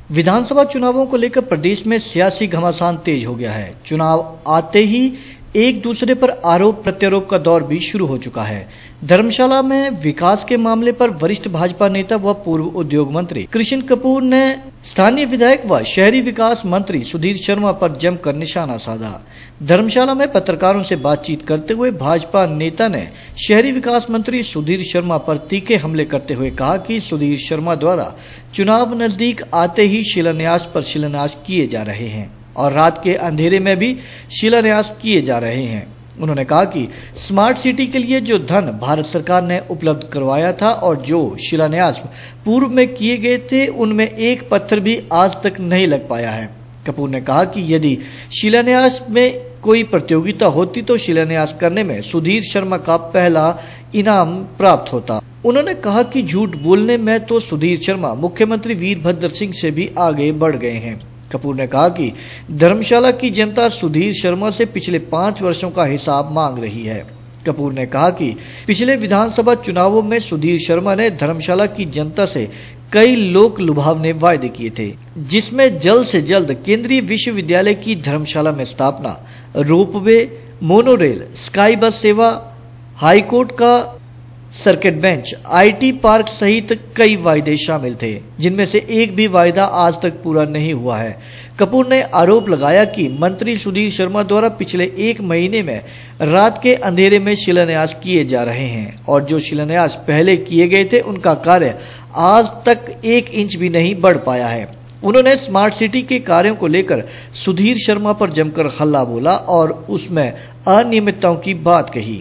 विधानसभा चुनावों को लेकर प्रदेश में सियासी घमासान तेज हो गया है। चुनाव आते ही एक दूसरे पर आरोप प्रत्यारोप का दौर भी शुरू हो चुका है। धर्मशाला में विकास के मामले पर वरिष्ठ भाजपा नेता व पूर्व उद्योग मंत्री कृष्ण कपूर ने स्थानीय विधायक व शहरी विकास मंत्री सुधीर शर्मा पर जमकर निशाना साधा। धर्मशाला में पत्रकारों से बातचीत करते हुए भाजपा नेता ने शहरी विकास मंत्री सुधीर शर्मा पर तीखे हमले करते हुए कहा कि सुधीर शर्मा द्वारा चुनाव नजदीक आते ही शिलान्यास पर शिलान्यास किए जा रहे हैं और रात के अंधेरे में भी शिलान्यास किए जा रहे हैं। उन्होंने कहा कि स्मार्ट सिटी के लिए जो धन भारत सरकार ने उपलब्ध करवाया था और जो शिलान्यास पूर्व में किए गए थे उनमें एक पत्थर भी आज तक नहीं लग पाया है। कपूर ने कहा कि यदि शिलान्यास में कोई प्रतियोगिता होती तो शिलान्यास करने में सुधीर शर्मा का पहला इनाम प्राप्त होता। उन्होंने कहा कि झूठ बोलने में तो सुधीर शर्मा मुख्यमंत्री वीरभद्र सिंह से भी आगे बढ़ गए हैं। कपूर ने कहा कि धर्मशाला की जनता सुधीर शर्मा से पिछले 5 वर्षों का हिसाब मांग रही है। कपूर ने कहा कि पिछले विधानसभा चुनावों में सुधीर शर्मा ने धर्मशाला की जनता से कई लोक लुभावने वायदे किए थे, जिसमें जल्द से जल्द केंद्रीय विश्वविद्यालय की धर्मशाला में स्थापना, रोपवे, मोनोरेल, स्काई बस सेवा, हाईकोर्ट का सर्किट बेंच, आईटी पार्क सहित कई वायदे शामिल थे, जिनमें से एक भी वायदा आज तक पूरा नहीं हुआ है। कपूर ने आरोप लगाया कि मंत्री सुधीर शर्मा द्वारा पिछले 1 महीने में रात के अंधेरे में शिलान्यास किए जा रहे हैं और जो शिलान्यास पहले किए गए थे उनका कार्य आज तक 1 इंच भी नहीं बढ़ पाया है। उन्होंने स्मार्ट सिटी के कार्यों को लेकर सुधीर शर्मा पर जमकर हल्ला बोला और उसमें अनियमितताओं की बात कही।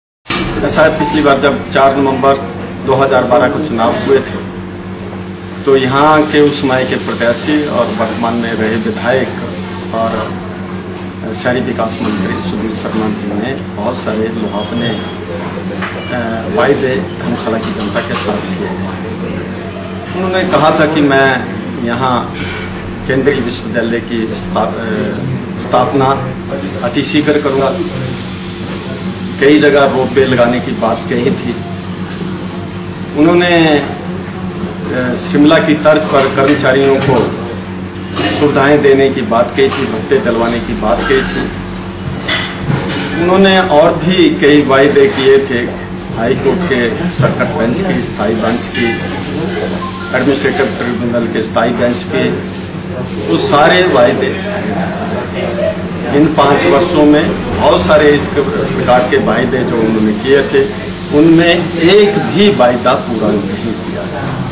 शायद पिछली बार जब 4 नवंबर 2012 को चुनाव हुए थे तो यहाँ के उस समय के प्रत्याशी और वर्तमान में रहे विधायक और शहरी विकास मंत्री सुधीर शर्मा जी ने बहुत सारे लुभावने वायदे धर्मशाला की जनता के साथ किए। उन्होंने कहा था कि मैं यहाँ केंद्रीय विश्वविद्यालय की स्थापना अतिशीघ्र करूँगा। कई जगह रोपवे लगाने की बात कही थी। उन्होंने शिमला की तर्ज पर कर्मचारियों को सुविधाएं देने की बात कही थी, भत्ते दिलवाने की बात कही थी। उन्होंने और भी कई वायदे किए थे, हाईकोर्ट के सर्किट बेंच की, स्थायी बेंच की, एडमिनिस्ट्रेटिव ट्रिब्यूनल के स्थायी बेंच की। वो सारे वायदे इन 5 वर्षों में बहुत सारे इस प्रकार के वायदे जो उन्होंने किए थे उनमें एक भी वायदा पूरा नहीं किया।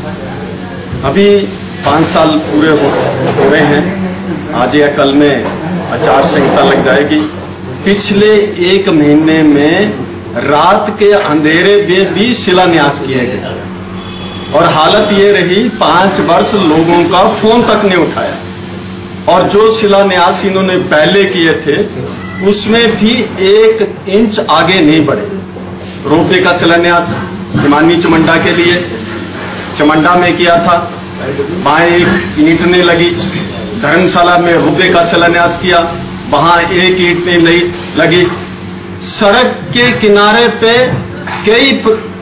अभी 5 साल पूरे हुए हैं। आज या कल में आचार संहिता लग जाएगी। पिछले 1 महीने में रात के अंधेरे में भी शिलान्यास किए गए और हालत ये रही 5 वर्ष लोगों का फोन तक नहीं उठाया और जो शिलान्यास इन्होंने पहले किए थे उसमें भी 1 इंच आगे नहीं बढ़े। रोपवे का शिलान्यास हिमानी चमंडा के लिए चमंडा में किया था, वहां 1 ईंट नहीं लगी। धर्मशाला में रोपवे का शिलान्यास किया, वहां 1 ईंट नहीं लगी। सड़क के किनारे पे कई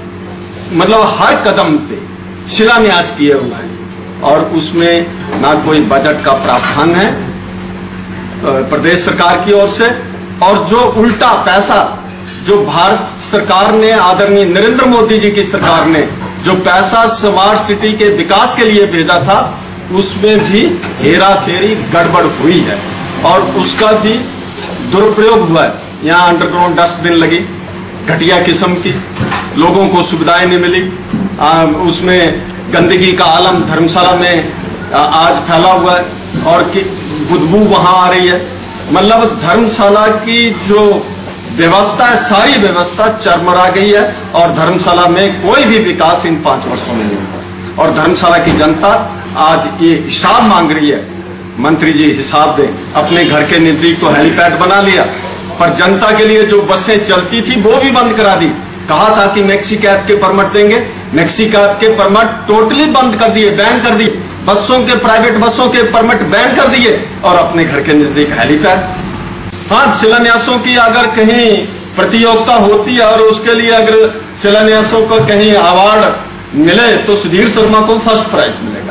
हर कदम पे शिलान्यास किए हुए हैं और उसमें ना कोई बजट का प्रावधान है प्रदेश सरकार की ओर से और जो उल्टा पैसा जो भारत सरकार ने, आदरणीय नरेंद्र मोदी जी की सरकार ने जो पैसा स्मार्ट सिटी के विकास के लिए भेजा था उसमें भी हेरा फेरी गड़बड़ हुई है और उसका भी दुरुपयोग हुआ है। यहाँ अंडरग्राउंड डस्टबिन लगी, घटिया किस्म की, लोगों को सुविधाएं नहीं मिली। उसमें गंदगी का आलम धर्मशाला में आज फैला हुआ है और बदबू वहां आ रही है। धर्मशाला की जो व्यवस्था है, सारी व्यवस्था चरमरा गई है और धर्मशाला में कोई भी विकास इन 5 वर्षों में नहीं हुआ और धर्मशाला की जनता आज ये हिसाब मांग रही है। मंत्री जी हिसाब दें। अपने घर के नजदीक तो हेलीपैड बना लिया पर जनता के लिए जो बसें चलती थी वो भी बंद करा दी। कहा था कि मैक्सी कैब के परमिट देंगे, मैक्सी कैब के परमिट टोटली बंद कर दिए, बैन कर दिए। बसों के, प्राइवेट बसों के परमिट बैन कर दिए और अपने घर के नजदीक हेलीपैड। हाँ, शिलान्यासों की अगर कहीं प्रतियोगिता होती है और उसके लिए अगर शिलान्यासों को कहीं अवार्ड मिले तो सुधीर शर्मा को फर्स्ट प्राइज मिलेगा।